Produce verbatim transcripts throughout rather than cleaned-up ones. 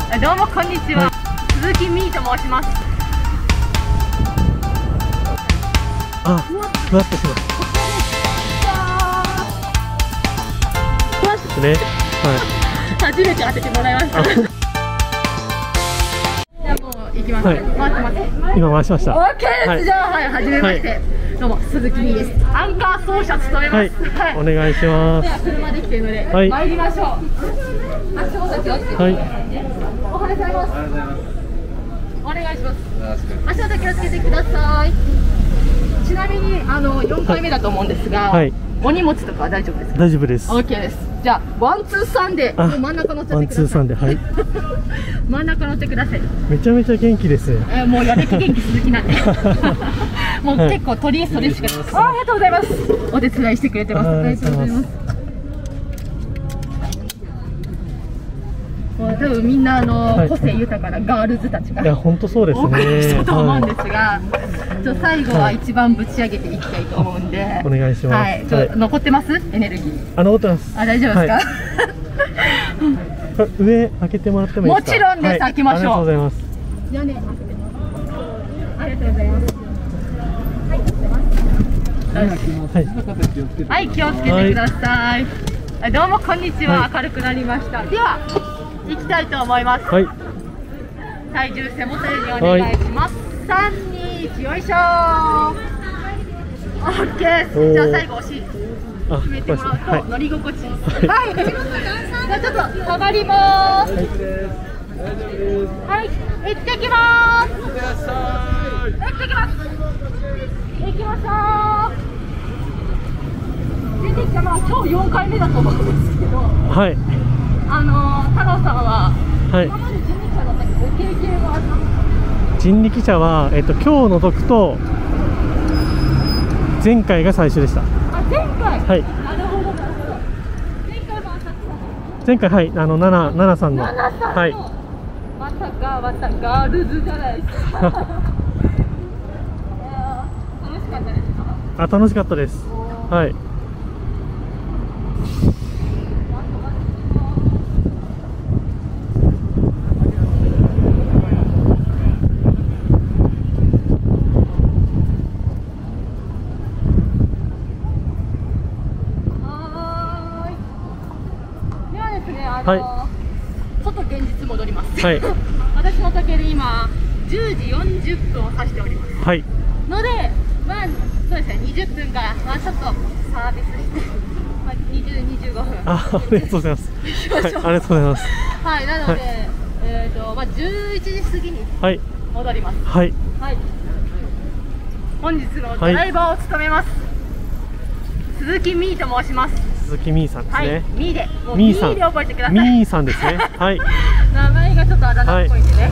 どうもこんにちは、はい、鈴木みーと申します。 あ、ふわっとします。ですね。はい。 初めて当ててもらいました。じゃあもう行きます。はい、回ってます。 今回しました。 オッケーです。じゃあはい、初めまして。はい、どうも鈴木みーです。アンカー奏者務めます。はい、 はい、お願いします。 では車で来てるので、 はい、 参りましょう。足元気をつけて。はい。おはようございます。お願いします。足元気をつけてください。ちなみにあのよんかいめだと思うんですが、はい、お荷物とかは大丈夫ですか？ 大丈夫です。 オッケーです。じゃあワンツーさんでもう真ん中乗っちゃってください。ワンツーさんで、はい。真ん中乗ってください。 めちゃめちゃ元気ですね。 えー、もうやる気元気鈴木なんで。もう結構とりあえずそれしか。はい、ありがとうございます。お手伝いしてくれてます。ありがとうございます。多分みんなあの、はい、個性豊かなガールズたちが。 いや本当そうですね。 お送りしたと思うんですが、はい、ちょ最後は一番ぶち上げていきたいと思うんで。はい、 お願いします。 はい、ちょ、はい、残ってます？エネルギー。 あ、残ってます。 あ、大丈夫ですか？ はい、上開けてもらってもいいですか？ もちろんです。はい、開けましょう。 ありがとうございます。 屋根開けてます。ありがとうございます。はい、はい、気をつけてください。はい、どうもこんにちは。はい、明るくなりました。では行きたいと思います。はい、体重背もたれにお願いします。さん、に、いち、よいしょー。オッケーです。じゃあ最後お尻決めてもらうと、はい、乗り心地いいです。はい、じゃあちょっと下がります。はい、はい、行ってきます。行ってきます。行きましょう。出てきたのは今日よんかいめだと思うんですけど、はい、あのー、太郎さんは、はい、今まで人力車だったけどご経験はありますか？ 人力車は、えっと、今日除くと前回が最初でした。 あ、前回、はい、なるほどなるほど。前回も朝前回、はい、あのナナナナさんの、 ナナさんの、はい、まさかまたガールズじゃないですか。楽しかったですか？ あ、楽しかったです。はい。 はい、外現実戻ります。はい、私の時計で今じゅうじよんじゅっぷんを指しております。はい。ので、まあそうですね、にじゅっぷんからまあちょっとサービスして、まあにじゅう、にじゅうごふん。あ、 ありがとうございます。はい、ありがとうございます。 はい、なので、はい、えっとまあじゅういちじ過ぎに戻ります。はい。はい。本日のドライバーを務めます。はい、鈴木みーと申します。 鈴木みーさんですね。はい、 みーで、もうみーで覚えてください。 みーさんですね。はい。 名前がちょっとあだ名っぽいんでね。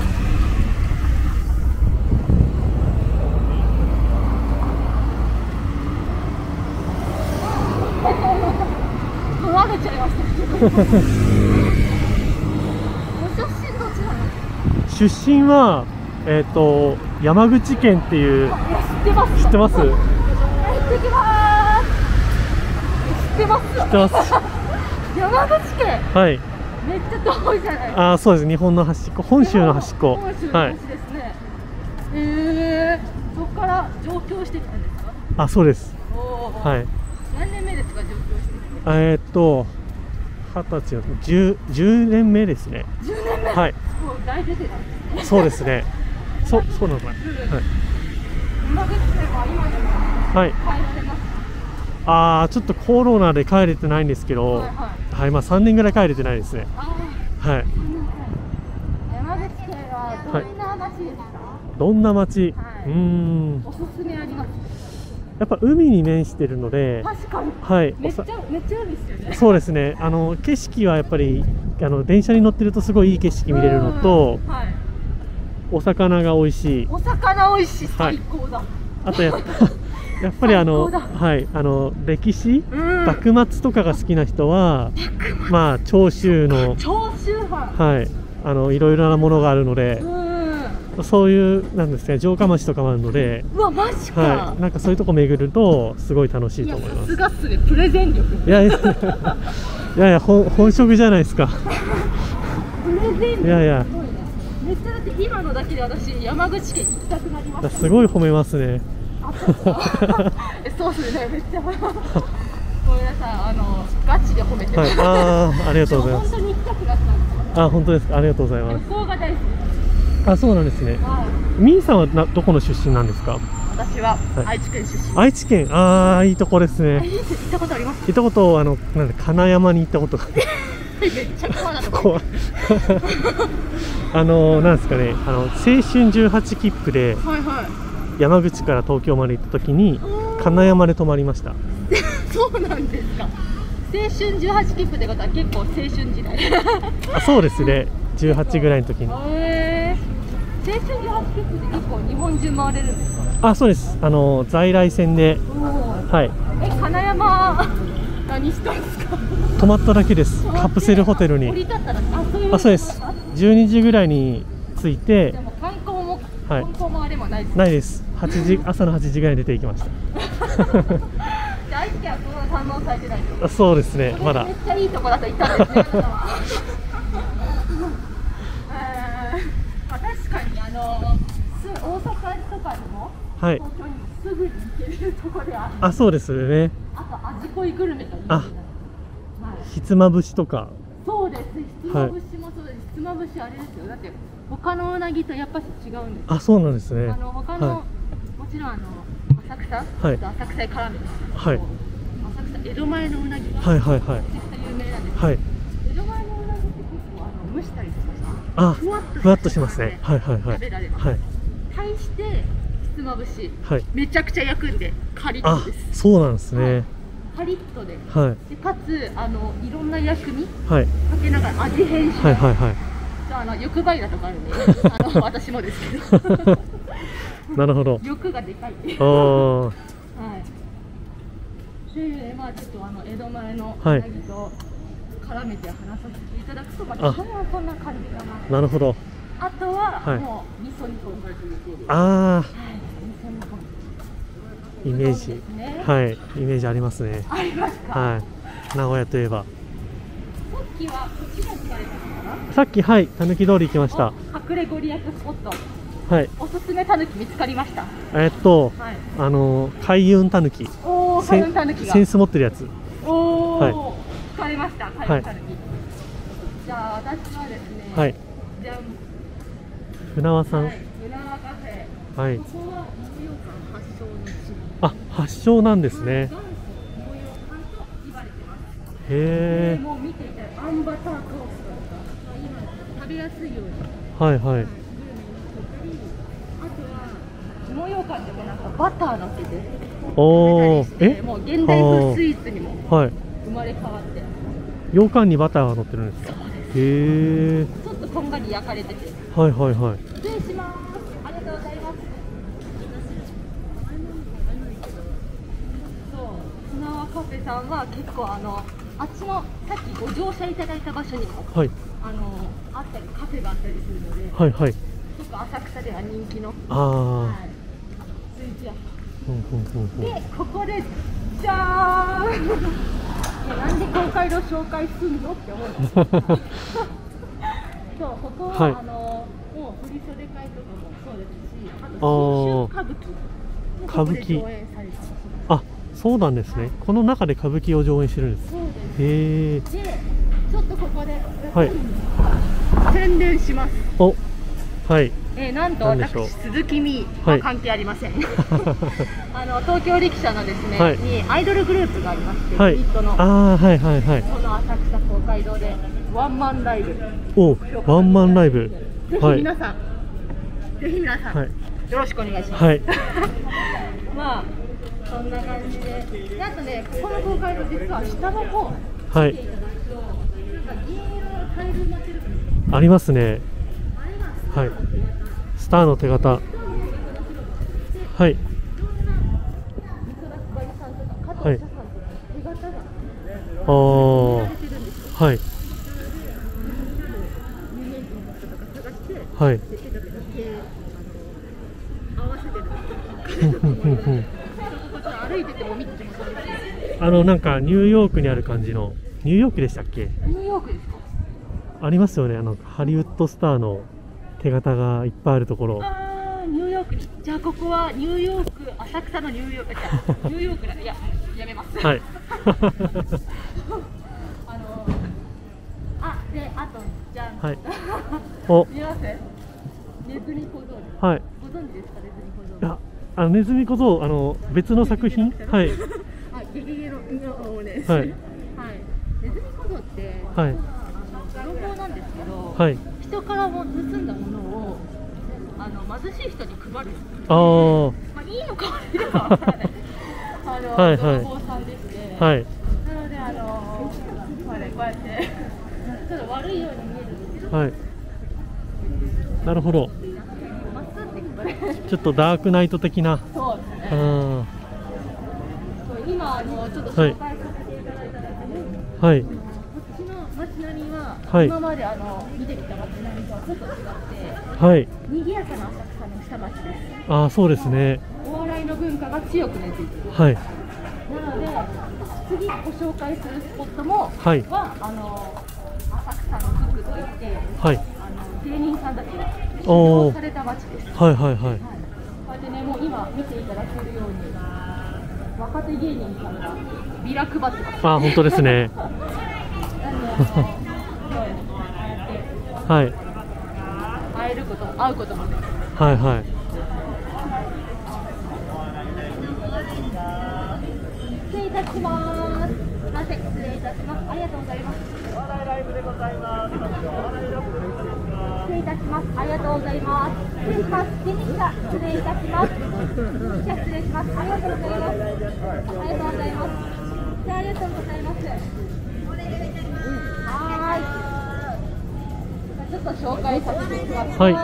取られちゃいました。ご出身どちらなんですか？ 出身はえっと山口県っていう。 知ってます。 知ってます。 行ってきます。知ってます。知ってます。山口県。はい。めっちゃ遠いじゃない。 ああ、そうです。日本の端っこ、本州の端っこ。 本州の端ですね。ええ、そこから上京してきたんですか？ あ、そうです。はい。 何年目ですか、上京してきて？ えっと二十歳の十十年目ですね。 十年目。はい。もう大出てたんですね。 そうですね。そそうなのかな。はい。 山口県は今でも帰られますか？ ああ、ちょっとコロナで帰れてないんですけど、はい、はいはい、まあさんねんぐらい帰れてないですね。はい。 山口県はどんな町ですか？ どんな町？はい、うーん。 おすすめあります？ やっぱ海に面してるので、確かに。 はい。 めっちゃめっちゃ海ですよね。 そうですね。あの景色はやっぱりあの電車に乗ってるとすごいいい景色見れるのと、はい、お魚が美味しい。 お魚美味しい、最高だ。はい、 あとやっぱやっぱりあの、はい、あの歴史、幕末とかが好きな人は、まあ長州の長州藩、はい、あのいろいろなものがあるので、そういうなんですか、城下町とかもあるので、 うわマジか、 はい、なんかそういうとこ巡るとすごい楽しいと思います。 さすがっすね、プレゼン力。 いやいやいやいや、本本職じゃないですか。 プレ全然いやいや、 めっちゃだって今のだけで私山口県行きたくなりました。 すごい褒めますね。 あ、そうですか。え、そうですね、めっちゃ。ごめんなさい、あのガチで褒めてます。 はい、ああ、ありがとうございます。 本当に行きたくなったんですよ。 あ、本当ですか。ありがとうございます。 旅行が大好きです。 あ、そうなんですね。 はい。 みーさんはなどこの出身なんですか？ 私は愛知県出身。 愛知県、ああ、いいとこですね。 行ったことあります？ 行ったこと、あの、なんで、金山に行ったことが。 めっちゃ怖いなとこ。 怖い。あの、なんですかね、あの、青春じゅうはち切符で。 はいはい。 山口から東京まで行った時に、金山で泊まりました。 そうなんですか。青春じゅうはち切符ってことは、結構青春時代。 あ、そうですね。じゅうはちぐらいの時に。 へー。青春じゅうはち切符って結構日本中回れるんですか？ あ、そうです。あの在来線で、はい。 え、金山何したんですか？ 泊まっただけです。カプセルホテルに。 降り立ったら、あ、そういう。 あ、そうです。じゅうにじぐらいに着いて。 でも観光も、 はい、 観光もあれもないです。 ないです。はちじ、朝のはちじぐらいに出て行きました。 愛知県はそんな堪能されてないです。 そうですね。まだ。 めっちゃいいとこだと言ったんですね。確かにあの大阪とかにも、はい、東京にもすぐに行けるところである。 あ、そうですよね。 あと味濃いグルメという。 あ、ひつまぶしとか。 そうです。ひつまぶしもそうです。ひつまぶしあれですよ。だって他のうなぎとやっぱし違うんです。 あ、そうなんですね。 あの他の、はい、もちろんあの浅草、はい、浅草へ絡めて、はい、浅草江戸前のうなぎが、はいはいはい、有名なんです。はい。江戸前のうなぎって結構あの蒸したりとかして、 あ、ふわっとしますね。はいはいはい。 食べられます。はい。対してひつまぶし、はい、めちゃくちゃ焼くんでカリッとです。 あ、そうなんですね。はい、 カリッとで、はい、でかつあのいろんな薬味、はい、かけながら味変して、はいはいはい。あの欲張りなとこあるんで、あの私もですけど。 なるほど。 欲がでかい。ああ。はい。で、まあちょっとあの江戸前のうなぎと絡めて話させていただくと、まあ基本はこんな感じかな。なるほど。あとは、はい、もう味噌煮込み。ああ。はい。イメージ、ね、はい、イメージありますね。ありますか。はい。名古屋といえば。さっきはこちらに行かれたのかな。さっき、はい、たぬき通り行きました。隠れご利益スポット。はい。おすすめたぬき見つかりました。えっと、はい、あの海運たぬき。おお、海運たぬきが。センス持ってるやつ。おお、はい。聞かれました。海運たぬき。はい、じゃあ、私はですね。はい。じゃあ。船輪さん。はい、船輪カフェ。はい。ここは盛岡発祥の地。あ、発祥なんですね。元祖盛岡と言われてます。へえ。もう見ていたらあんバタートーストとか、今食べやすいように。はいはい。芋ようかんでもなんかバターのせておお、え、もう現代風スイーツにも生まれ変わって、羊羹にバターが乗ってるんですか。へえ。ちょっとこんがり焼かれてて、はいはいはい。失礼します。ありがとうございます。そう、砂輪カフェさんは結構あのあっちのさっきご乗車いただいた場所にも、はい、あのあったりカフェがあったりするので、はいはい。結構浅草では人気の。ああ。はい、で、ここでじゃーん。いや、なんで東海道紹介すんのって思うんですけど。そう、ここは、はい、あのもう振り袖会とかもそうですし、あと新春歌舞伎。歌舞伎。あ、そうなんですね。はい、この中で歌舞伎を上演してるんです。そうです。へえ。で、ちょっとここで、はい、宣伝します。お。はい、えー、なんと私鈴木美は関係ありません。はい、あの東京力車のですね、はい、にアイドルグループがありまして、はい、ユニットの、あ、はいはいはい、この浅草公会堂でワンマンライブ。お、ワンマンライブ。ぜひ皆さん、はい、ぜひ皆さん、はい、よろしくお願いします。はい、まあそんな感じで、であとね、ここの公会堂実は下の方、はい、なんか銀色のタイルになってる。ありますね。はい、スターの手形。はい。はい。ああ。はい。はい。あのなんかニューヨークにある感じの、ニューヨークでしたっけ？ニューヨークですか？ ありますよね、あのハリウッドスターの手形がいっぱいあるところ。 ああ、ニューヨークに。じゃあここはニューヨーク、浅草のニューヨーク、じゃあニューヨークだ。いや、やめます。 はい。 あのあ、で、あとじゃあ、 はい。お、 見ます。ネズミ小僧。 はい。 ご存知ですか、ネズミ小僧。 いや、あのネズミ小僧、あの別の作品。はい。 あ、ゲゲゲののね。 はい。 はい。ネズミ小僧って、 はい。 あの泥棒なんですけど、 はい。 人からも盗んだものをあの貧しい人に配る。 ああ。 まあいいのか悪いのかわからない。あの、 はいはい泥棒さんでして。 はい。 なのであのこれこうやってちょっと悪いように見えるんですけど。 はい。なるほど。 まっすぐってこれ。 ちょっとダークナイト的な。 そうですね。 あ今あのちょっと紹介させていただいただけで、 あ。はい。 こっちの街並みは、 はい、 今まであの見てきた街並みとはちょっと違って、 はい、 賑やかな浅草の下町です。 ああ、そうですね。 お笑いの文化が強く根付いている。 はい。 なので次ご紹介するスポットも、 はい、 はあの浅草の福といって、 はい、 あの芸人さんたちが修お行された町です。 はいはいはい。 はい、こうやってね、もう今見ていただけるように若手芸人さんがビラ配ってます。 あ、本当ですね。はい。 会えることも会うこともね。 はいはい。 失礼いたします。すみません、失礼いたします。ありがとうございます。お笑いライブでございます。失礼いたします。ありがとうございます。失礼します。出てきた。失礼いたします。じゃあ失礼します。ありがとうございます。ありがとうございます。じゃあありがとうございます。はーい。ちょっと紹介させていただきます。 はい。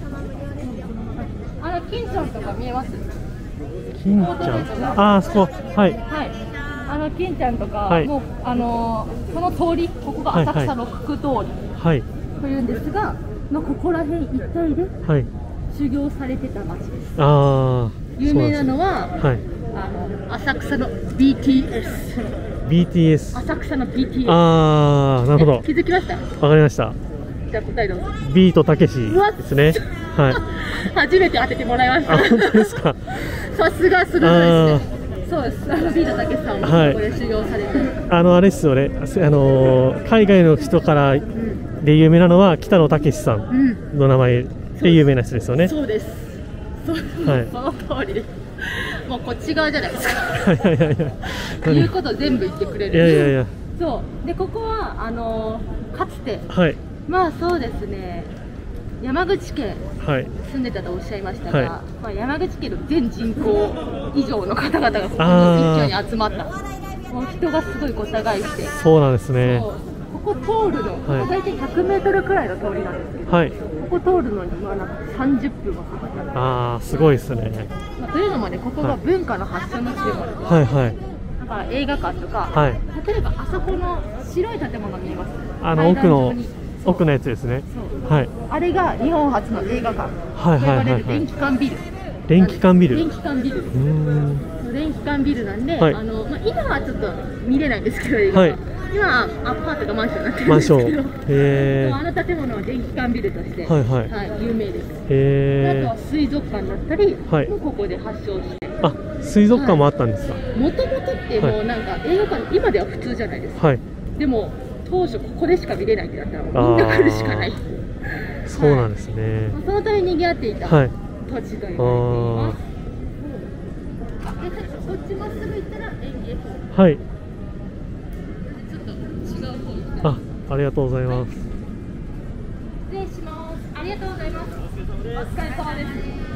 あの金ちゃんとか見えます？ 金ちゃん。ああ、そこ。はい。 はい。あの金ちゃんとか、はい、もうあのー、その通り、ここが浅草の九通り。はい。というんですが、のここら辺一帯で。はい。修行されてた町です。ああ。有名なのは、はい。あの浅草の ビーティーエス。 ビーティーエス。 浅草の ビーティーエス。 ああ、なるほど。 気づきました？ わかりました。 じゃあ答えどうぞ。 ビートたけしですね。はい。 初めて当ててもらいました。 あ、本当ですか。 さすがすごいですね。そうです。あのビートたけしさんもここで修行されて。あのあれですよね。あの海外の人からで有名なのは北野武さんの名前で有名な人ですよね。 そうです。そうです。はい。その通りです。もうこっち側じゃないですか。いやいやいや。言うこと全部言ってくれる。 いやいやいや。 そうでここはあのかつて。 はい。 まあそうですね、山口県住んでたとおっしゃいましたが、はい、まあ、山口県の全人口以上の方々がここに一挙に集まった、もう人がすごいごった返して、 そうなんですね。 ここ通るの、はい、大体ひゃくメートルくらいの通りなんですけど、はい、ここ通るのにまあなんかさんじゅっぷんはかかった。 ああ、すごいですね。 まあ、というのもね、ここが文化の発祥の地でもあるんです。 はいはい。 だから映画館とか、はい、例えばあそこの白い建物見えます？ あの奥の奥のやつですね。はい。 あれが日本初の映画館と呼ばれる電気管ビル。 電気管ビル。 電気管ビル。電気管ビルなんで、はい、あのまあ今はちょっと見れないんですけど、映画館。はい、今はアパートがマンションになってるんですけど。マンション。へえ。あの建物は電気管ビルとして、はいはい、はい、有名です。へえ。あとは水族館だったり、はい、もうここで発祥して。あ、水族館もあったんですか。もともとってもうなんか映画館、今では普通じゃないですか。はい。でも当初ここでしか見れないってなったらみんな来るしかない。そうなんですね。はい、そのために賑わっていた土地と言われています。で、こっちまっすぐ行ったら演芸ホール。はい。ちょっと違う方に。あ、ありがとうございます。失礼します。ありがとうございます。お疲れ様です。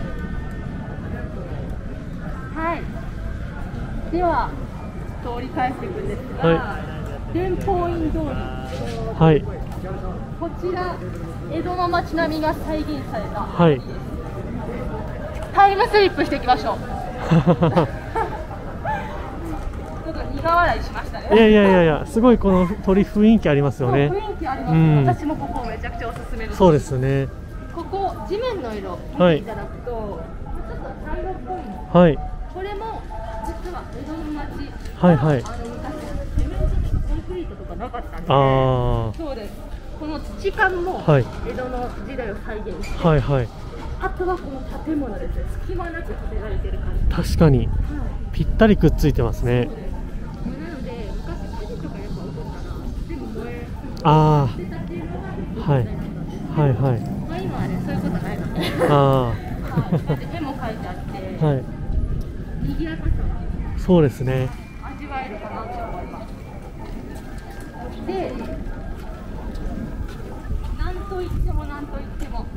はい。では通り返していくんですが。はい、伝法院通り、はい、こちら江戸の街並みが再現された、はい、タイムスリップしていきましょう。ちょっと苦笑いしましたね。いやいやいやいや、すごいこの鳥雰囲気ありますよね。雰囲気あります、うん、私もここめちゃくちゃおすすめです。そうですね。ここ地面の色見ていただくと、はい、ちょっと茶色っぽいの、はい、これも実は江戸の街、はいはい、あの昔セメントコンクリートとかなかったんで、あ、そうです。 この土管もはい、 江戸の時代を再現して、 はいはい、 あとはこの建物ですね、隙間なく建てられてる感じ。 確かに、 はい、 ぴったりくっついてますね。 なので昔火事とかやっぱ起こったら全部燃えあてたっていうのがあ、はい、はいはい。 まあ今はねそういうことないので、 あはい、で絵も描いてあって、 あ、はい、 賑やかさがそうですね。 味わえるかなと思います。で、なんといってもなんといっても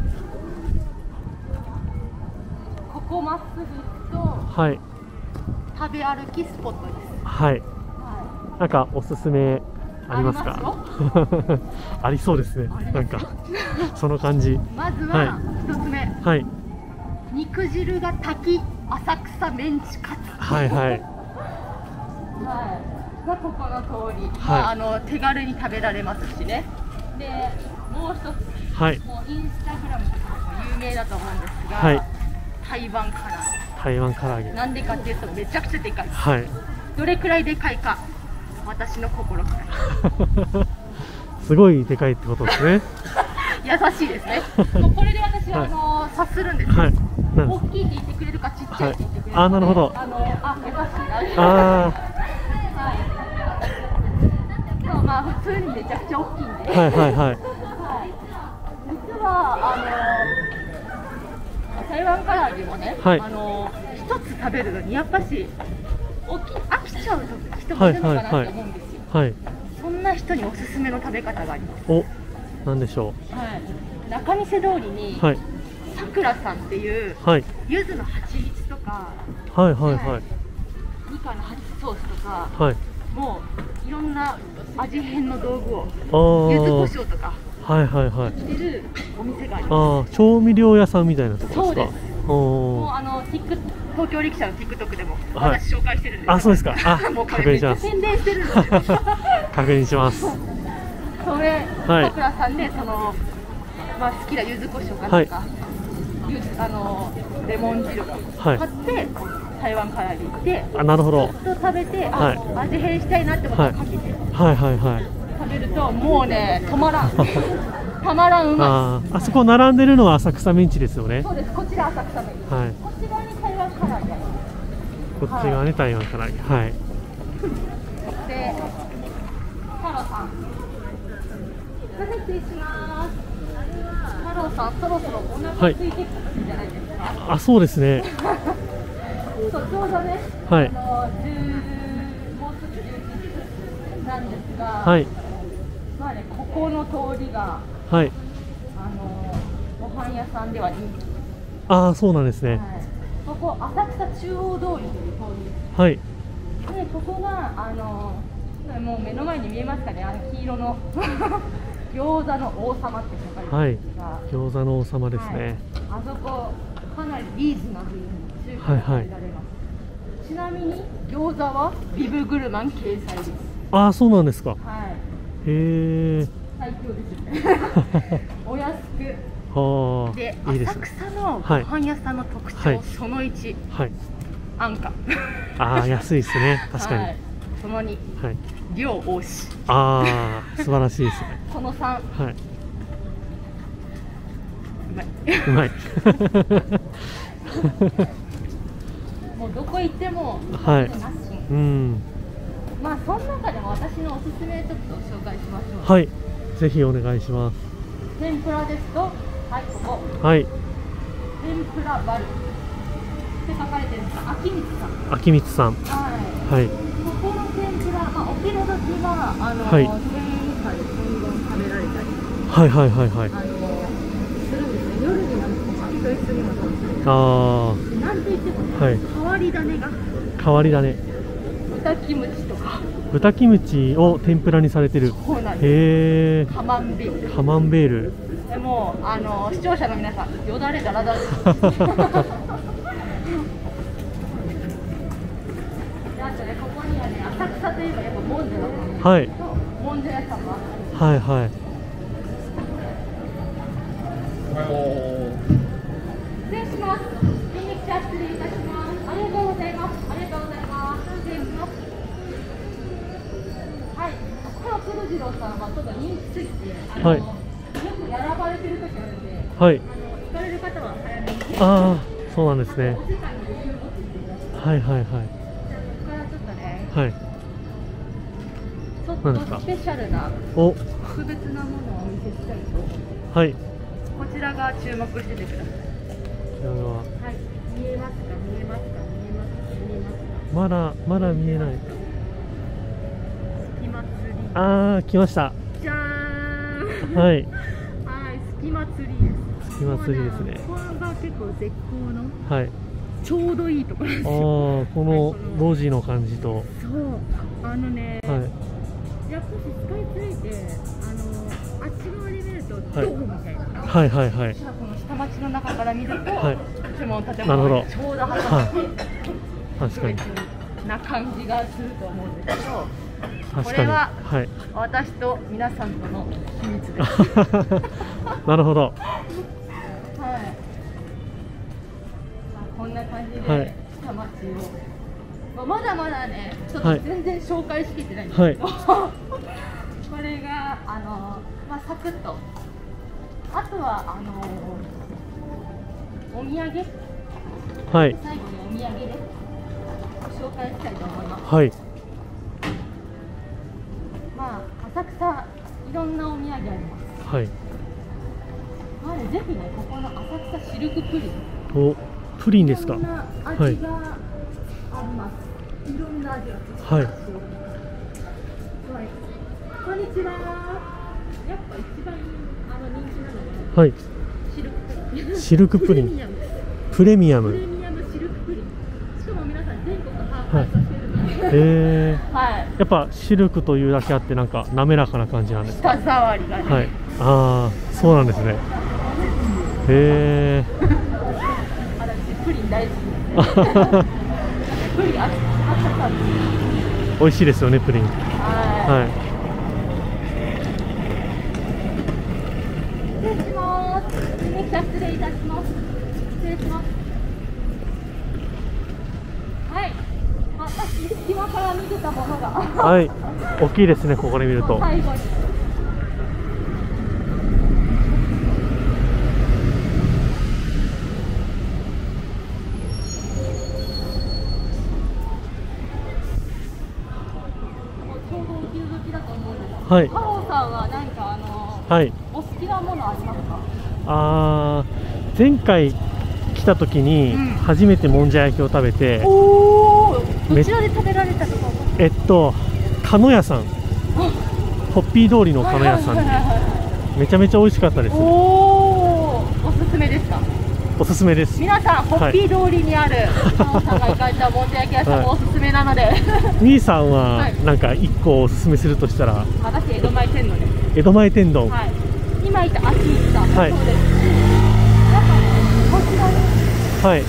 ここまっすぐ行くと、 はい、 食べ歩きスポットです。 はい、 はい、 なんかおすすめありますか？ありそうですね。なんかその感じ。 まずは一つ目、 はい、 肉汁が炊き浅草メンチカツ。 はいはい。 はいがここの通り、 はい、 まあ、あの手軽に食べられますしね。で、もう一つ、 はい、 もうインスタグラムとかでも有名だと思うんですが、 はい、 台湾唐揚げ。 台湾唐揚げ。 なんでかっていうとめちゃくちゃでかいです。 はい。 どれくらいでかいか、私の心くらい。 すごいでかいってことですね。 優しいですね。もうこれで私は、はい、あの察するんですよ。はい、大きいって言ってくれるかちっちゃいって言ってくれるか、 はい、あ、なるほど。 あのあ優しいな。 あはい。まあ普通にめちゃくちゃ大きいんで。 はいはいはい。はい、 実はあの台湾唐揚げもね、はい、あの一つ食べるのにやっぱし大き飽きちゃう人もいるのかなって思うんですよ。はいはいはい、そんな人におすすめの食べ方があります。 お、なんでしょう。 はい、仲見世通りに、はい、さくらさんっていう、はい、柚子の蜂蜜とか、はいはいはい、みかんの蜂ソースとか、はい、もういろんな味変の道具を柚子胡椒とかはいはいはいしてるお店があります。ああ、 調味料屋さんみたいなとこですか。そうです。 もうあの東京力車の TikTok でも私紹介してるんです。 あ、そうですか。あ、 もう確認します。 宣伝してるんですよ。 確認します。 それ、さくらさんでそのまあ好きな柚子胡椒かとか、はい、あのレモン汁買って、はい、台湾唐揚げ行って、あ、なるほど。と食べて、あ、はい、味変したいなって思ったらかけて、はいはいはい、食べるともうね止まらん。たまらんうまい。あ、あそこ並んでるのは浅草メンチですよね。 そうです。こちら浅草メンチ。はい。こっち側に台湾唐揚げ。 こっち側に台湾唐揚げ。はい。 で、太郎さん。失礼します。太郎さん、そろそろお腹空いてきた時じゃないですか。 あ、そうですね。 そう、ちょうどね。はい。あのじゅうもうすぐじゅうにじなんですが。はい。まあね、ここの通りが。はい、あのご飯屋さんでは人気。 ああ、そうなんですね。はい、 ここ浅草中央通りという通りです。はい。で、ここがあのもう目の前に見えますかね、あの黄色の餃子の王様って書かれてるんですが、はい、餃子の王様ですね。はい、あそこかなりリーズナブルに中華で食べられます。はいはい、ちなみに餃子はビブグルマン掲載です。 ああ、そうなんですか。はい。へえ。 最強ですよね。お安く。はあ。で、いいですね。浅草のご飯屋さんの特徴、はい、そのいち。はい。安価。ああ、安いですね。確かに。はい、そのに。はい。量多し。ああ、素晴らしいですね。そのさん。はい。うまい。うまい。もうどこ行っても。はい。うん。まあ、その中でも私のおすすめちょっと紹介しましょう。はい。ぜひお願いします。天ぷらですと、はい、ここ。はい。天ぷらバルって書かれてるんですが、秋光さん。秋光さん。はい。はい。ここの天ぷら、まあ、お昼時は、あの、はい、店員さんでどんどん食べられたり。はいはいはいはい。あの、するんですね。夜になると、先と一緒にも食べて。ああ。なんといっても、ね、はい。変わり種が。変わり種。豚キムチとか。豚キムチを天ぷらにされてる。そうなんです。へえ。カマンベール。カマンベール。でもあの視聴者の皆さん、よだれだらだらです。あとね、ここにはね、浅草といえばやっぱもんじゃだと思うんですけど、はい。もんじゃ屋さんもあったり。はいはい。失礼します。人力車失礼いたします。ありがとうございます。ありがとうございます。失礼します。はい、ここは黒次郎郎さんはちょっと人気すぎて、 はい、 よくやらばれてる時あるので、 はい、 聞かれる方は早めに。 ああ、そうなんですね。 お時間に余裕を持ってみてください。 はいはいはい。 ここからちょっとね、 はい。 ちょっとスペシャルなお特別なものをお見せしたいと。 はい。 こちらが注目しててください。 こちらは。 はい。見えますか、見えますか、見えますか、見えますか。 まだまだ見えない。 隙間釣り。 ああ、来ました。 じゃーん。 はい。 はい、隙間釣りです。 隙間釣りですね。 ここが結構絶好の。 はい。 ちょうどいいところですよ。 ああ、この路地の感じと。 そう、あのね。 はい。 やっぱりスカイツリーって、あの、あっち側で見ると、ドームみたいな。 はいはいはい。 この下町の中から見ると、 はい。 注文建なるほど。 物ちょうど挟まって、 確かに。 な感じがすると思うんですけど。 確かに。 これは、 はい。 私と皆さんとの秘密です。 なるほど。 はい。こんな感じで、 はい、 下町を。まだまだね、ちょっと全然紹介しきってないんですけど、はい、これがあの、まあ、サクッと、あとはあのお土産、はい、最後にお土産でご紹介したいと思います。 はい、 まあ、浅草、いろんなお土産あります。はい、まあね、ぜひね、ここの浅草シルクプリン。 お、プリンですか。 いろんな味があります。いろんな味がはい。はい。 こんにちは。やっぱ一番あの人気なのは、 はい。 シルクプリン。 シルクプリン。プレミアム。 プレミアムシルクプリン。しかも皆さん全国把握させてるので。 へえ。 はい。 やっぱシルクというだけあってなんか滑らかな感じなんですか。 舌触りがね。 はい。ああ、そうなんですね。へえ。 私プリン大好きなんで。プリンあ美味しいですよね、プリン。はい。 失礼します。失礼いたします。失礼します。はい。私隙間から見てたものが。 はい。大きいですね、ここで見ると。 最後に。 はい。 太郎さんは何かあの、 はい、 お好きなものありますか？ ああ、前回来た時に初めてもんじゃ焼きを食べて、うん、 おお、どちらで食べられたとか？ えっと鹿屋さん、ホッピー通りの鹿屋さんでめちゃめちゃ美味しかったです。おお、おすすめですか？ おすすめです。 皆さん、ホッピー通りにある太郎さんが行かれたもんじゃ焼き屋さんもおすすめなので。 兄さんはなんか一個おすすめするとしたら？ 私、江戸前天丼です。 江戸前天丼。 はい。今言った秋市さんもそうですし、なんかこちらです。 はい。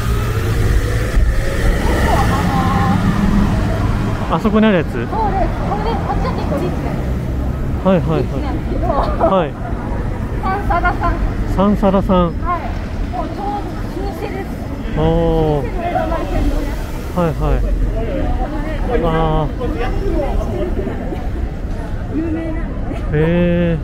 あそこにあるやつ？そうです。これで、 あっちは結構リッチなんです。 はいはいはい。 リッチなんですけど。はい。サンサラさん。 サンサラさん。 はい。もうちょうど老舗です。 おお。はいはい。ああ。 有名なんですね。 へえ。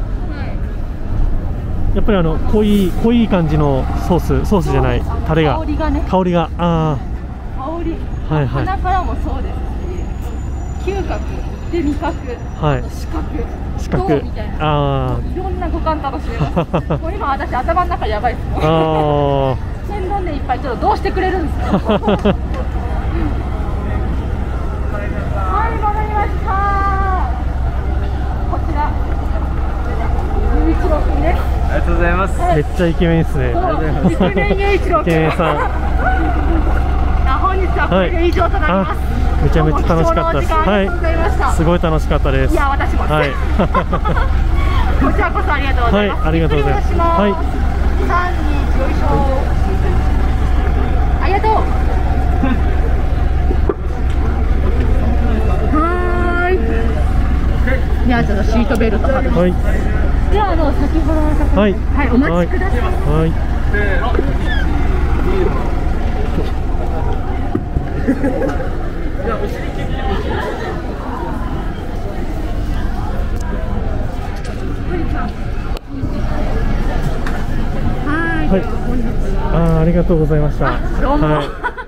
やっぱりあの濃い濃い感じのソースソースじゃないタレが香りがね。 香りがああ。香り。 はいはい。 鼻からもそうですし、嗅覚で味覚。はい。視覚。 視覚。 みたいな。 ああ。 いろんな五感楽しめます。もう今私頭の中やばいです。ああ。天丼でいっぱいちょっとどうしてくれるんですか。はい、戻りました。こちら雄一郎君です。 ありがとうございます。 めっちゃイケメンですね。 イケメン雄一郎君。イケメンさん。本日はこれで以上となります。 めちゃめちゃ楽しかったです。はい。すごい楽しかったです。 いや、私も。はい。こちらこそありがとうございます。 はい、ありがとうございます。はい。 三二よいしょ。ありがとう。はーい。ではちょっとシートベルト外して。はい。ではあの先ほどの方、はい、はい、お待ちください。はい。じゃあお尻はい、はい、 ああ、ありがとうございました。 どうも。 はい